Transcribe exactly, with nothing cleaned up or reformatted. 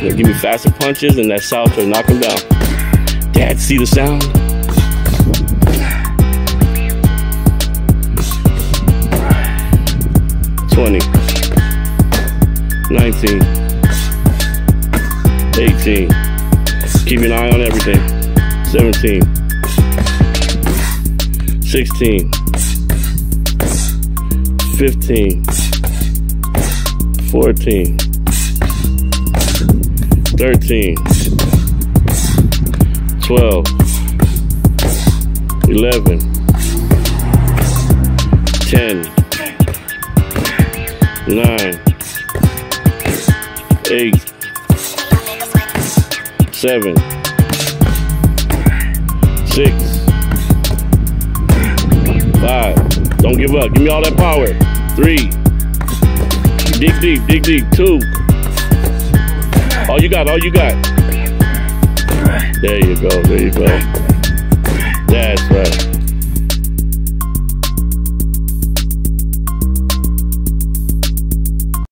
Give me faster punches and that south to knock him down. Dad, see the sound? twenty, nineteen, eighteen. Keep an eye on everything. seventeen, sixteen, fifteen, fourteen, thirteen, twelve, eleven, ten, nine, eight, seven, six, five. Don't give up. Give me all that power. Three. Dig deep, dig deep. Two. All you got, all you got. There you go, there you go. That's right.